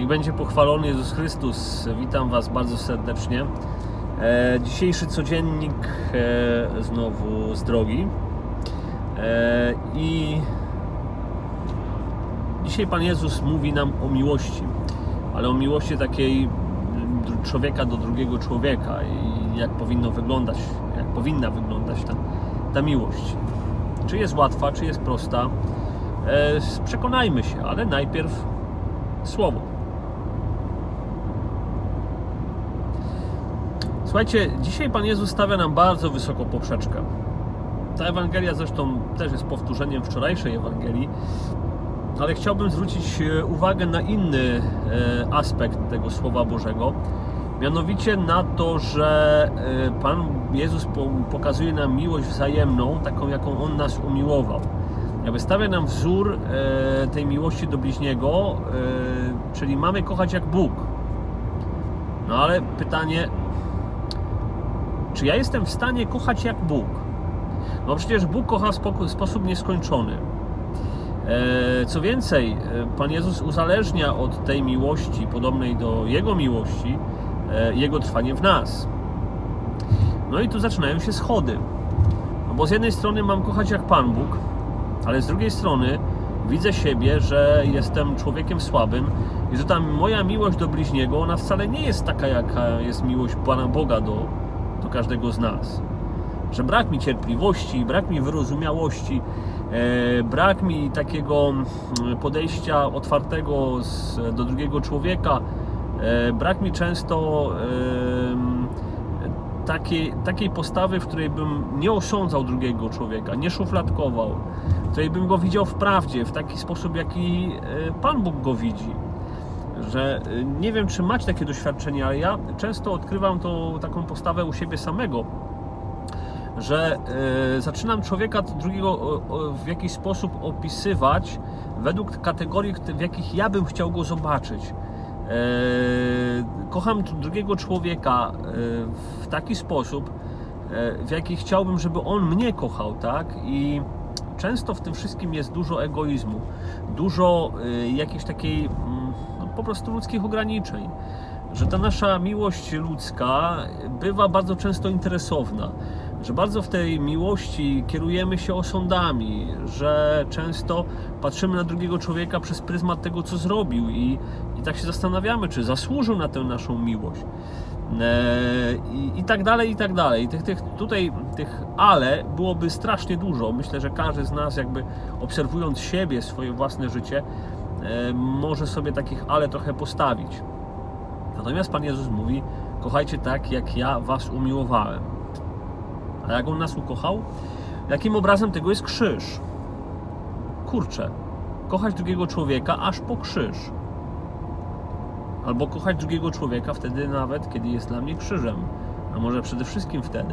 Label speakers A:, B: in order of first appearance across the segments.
A: będzie pochwalony Jezus Chrystus. Witam Was bardzo serdecznie. Dzisiejszy codziennik znowu z drogi. I dzisiaj Pan Jezus mówi nam o miłości, ale o miłości takiej człowieka do drugiego człowieka i jak powinna wyglądać ta miłość. Czy jest łatwa, czy jest prosta? Przekonajmy się, ale najpierw słowo. Słuchajcie, dzisiaj Pan Jezus stawia nam bardzo wysoko poprzeczkę. Ta Ewangelia zresztą też jest powtórzeniem wczorajszej Ewangelii, ale chciałbym zwrócić uwagę na inny aspekt tego Słowa Bożego. Mianowicie na to, że Pan Jezus pokazuje nam miłość wzajemną, taką jaką On nas umiłował. Jakby stawia nam wzór tej miłości do bliźniego, czyli mamy kochać jak Bóg. No ale pytanie, czy ja jestem w stanie kochać jak Bóg? No przecież Bóg kocha w sposób nieskończony. Co więcej, Pan Jezus uzależnia od tej miłości, podobnej do Jego miłości, Jego trwanie w nas. No i tu zaczynają się schody. No bo z jednej strony mam kochać jak Pan Bóg, ale z drugiej strony widzę siebie, że jestem człowiekiem słabym i że ta moja miłość do bliźniego, ona wcale nie jest taka, jaka jest miłość Pana Boga do każdego z nas. Że brak mi cierpliwości, brak mi wyrozumiałości, brak mi takiego podejścia otwartego do drugiego człowieka, brak mi często takiej postawy, w której bym nie osądzał drugiego człowieka, nie szufladkował, w której bym go widział w prawdzie, w taki sposób, jaki Pan Bóg go widzi. Że nie wiem, czy macie takie doświadczenie, ale ja często odkrywam taką postawę u siebie samego, że zaczynam człowieka drugiego w jakiś sposób opisywać według kategorii, w jakich ja bym chciał go zobaczyć. Kocham drugiego człowieka w taki sposób, w jaki chciałbym, żeby on mnie kochał, tak? I często w tym wszystkim jest dużo egoizmu, dużo jakiejś takiej po prostu ludzkich ograniczeń, że ta nasza miłość ludzka bywa bardzo często interesowna, że bardzo w tej miłości kierujemy się osądami, że często patrzymy na drugiego człowieka przez pryzmat tego, co zrobił i tak się zastanawiamy, czy zasłużył na tę naszą miłość. I tak dalej, i tak dalej. Tych ale byłoby strasznie dużo. Myślę, że każdy z nas, jakby obserwując siebie, swoje własne życie, może sobie takich ale trochę postawić. Natomiast Pan Jezus mówi: kochajcie tak, jak ja was umiłowałem. A jak On nas ukochał? Jakim obrazem tego jest krzyż? Kurczę, kochać drugiego człowieka aż po krzyż. Albo kochać drugiego człowieka wtedy nawet, kiedy jest dla mnie krzyżem. A może przede wszystkim wtedy.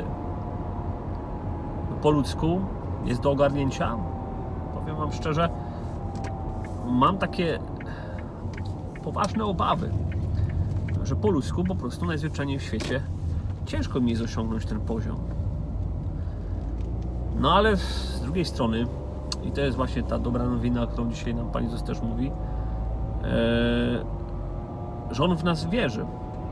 A: Po ludzku jest do ogarnięcia? Powiem Wam szczerze, mam takie poważne obawy, że po ludzku po prostu najzwyczajniej w świecie ciężko mi jest osiągnąć ten poziom. No ale z drugiej strony, i to jest właśnie ta dobra nowina, o którą dzisiaj nam Pan Jezus też mówi, że On w nas wierzy.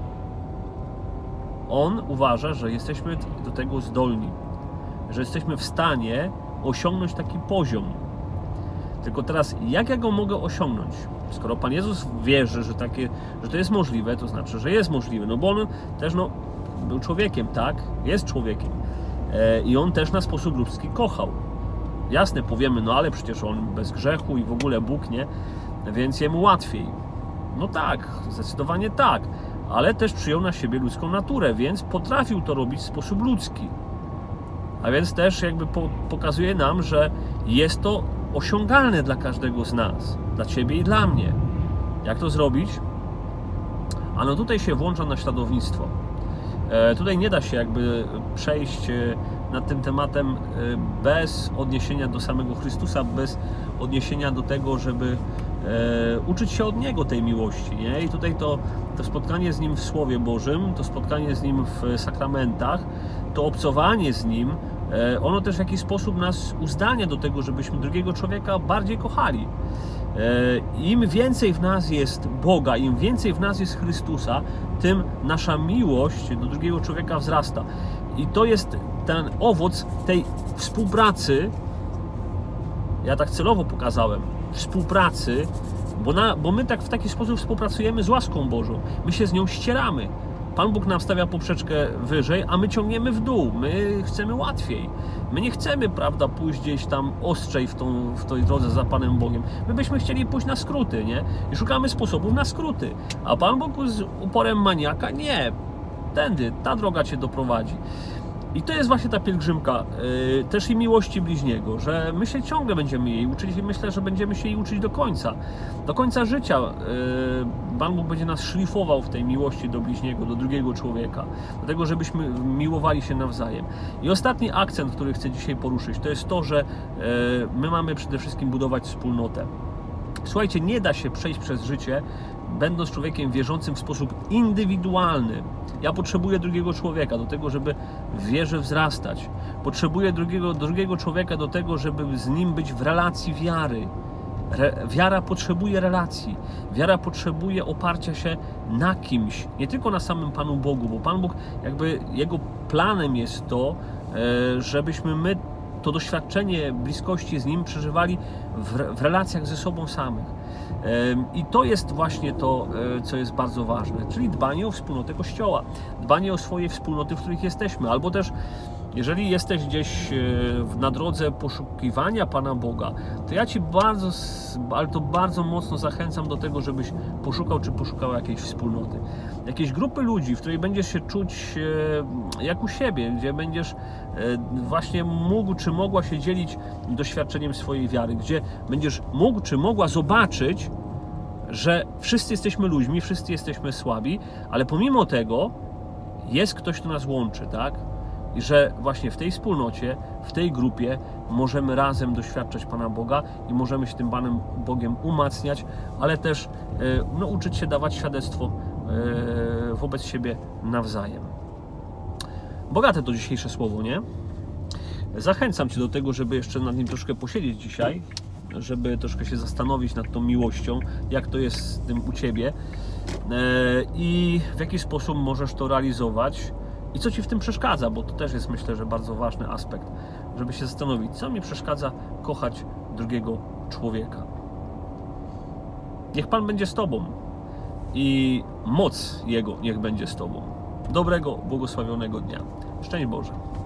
A: On uważa, że jesteśmy do tego zdolni, że jesteśmy w stanie osiągnąć taki poziom. Tylko teraz, jak ja go mogę osiągnąć? Skoro Pan Jezus wierzy, że to jest możliwe, to znaczy, że jest możliwe. No bo On też był człowiekiem, tak? Jest człowiekiem. I On też na sposób ludzki kochał. Jasne, powiemy, no ale przecież On bez grzechu i w ogóle Bóg, nie? Więc Jemu łatwiej. No tak, zdecydowanie tak. Ale też przyjął na siebie ludzką naturę, więc potrafił to robić w sposób ludzki. A więc też jakby pokazuje nam, że jest to osiągalne dla każdego z nas. Dla Ciebie i dla mnie. Jak to zrobić? A no tutaj się włącza naśladownictwo. Tutaj nie da się jakby przejść nad tym tematem bez odniesienia do samego Chrystusa, bez odniesienia do tego, żeby uczyć się od Niego tej miłości, nie? I tutaj to spotkanie z Nim w Słowie Bożym, to spotkanie z Nim w sakramentach, to obcowanie z Nim, ono też w jakiś sposób nas uzdalnia do tego, żebyśmy drugiego człowieka bardziej kochali. Im więcej w nas jest Boga, im więcej w nas jest Chrystusa, tym nasza miłość do drugiego człowieka wzrasta. I to jest ten owoc tej współpracy, ja tak celowo pokazałem, współpracy, bo my tak w taki sposób współpracujemy z łaską Bożą. My się z nią ścieramy. Pan Bóg nam stawia poprzeczkę wyżej, a my ciągniemy w dół. My chcemy łatwiej. My nie chcemy, prawda, pójść gdzieś tam ostrzej w tej drodze za Panem Bogiem. My byśmy chcieli pójść na skróty, nie? I szukamy sposobów na skróty. A Pan Bóg z uporem maniaka, nie. Tędy, ta droga Cię doprowadzi. I to jest właśnie ta pielgrzymka, też i miłości bliźniego, że my się ciągle będziemy jej uczyć i myślę, że będziemy się jej uczyć do końca życia. Pan Bóg będzie nas szlifował w tej miłości do bliźniego, do drugiego człowieka, do tego, żebyśmy miłowali się nawzajem. I ostatni akcent, który chcę dzisiaj poruszyć, to jest to, że my mamy przede wszystkim budować wspólnotę. Słuchajcie, nie da się przejść przez życie, będąc człowiekiem wierzącym w sposób indywidualny. Ja potrzebuję drugiego człowieka do tego, żeby w wierze wzrastać. Potrzebuję drugiego człowieka do tego, żeby z nim być w relacji wiary. Wiara potrzebuje relacji. Wiara potrzebuje oparcia się na kimś, nie tylko na samym Panu Bogu, bo Pan Bóg, jakby Jego planem jest to, żebyśmy my to doświadczenie bliskości z Nim przeżywali w relacjach ze sobą samych. I to jest właśnie to, co jest bardzo ważne, czyli dbanie o wspólnotę Kościoła, dbanie o swoje wspólnoty, w których jesteśmy, albo też jeżeli jesteś gdzieś na drodze poszukiwania Pana Boga, to ja Ci bardzo mocno zachęcam do tego, żebyś poszukał czy poszukała jakiejś wspólnoty. Jakiejś grupy ludzi, w której będziesz się czuć jak u siebie, gdzie będziesz właśnie mógł czy mogła się dzielić doświadczeniem swojej wiary, gdzie będziesz mógł czy mogła zobaczyć, że wszyscy jesteśmy ludźmi, wszyscy jesteśmy słabi, ale pomimo tego jest ktoś, kto nas łączy, tak? I że właśnie w tej wspólnocie, w tej grupie możemy razem doświadczać Pana Boga i możemy się tym Panem Bogiem umacniać, ale też uczyć się dawać świadectwo wobec siebie nawzajem. Bogate to dzisiejsze słowo, nie? Zachęcam Cię do tego, żeby jeszcze nad nim troszkę posiedzieć dzisiaj, żeby troszkę się zastanowić nad tą miłością, jak to jest z tym u Ciebie i w jaki sposób możesz to realizować i co Ci w tym przeszkadza, bo to też jest, myślę, że bardzo ważny aspekt, żeby się zastanowić, co mi przeszkadza kochać drugiego człowieka. Niech Pan będzie z Tobą i moc Jego niech będzie z Tobą. Dobrego, błogosławionego dnia. Szczęść Boże.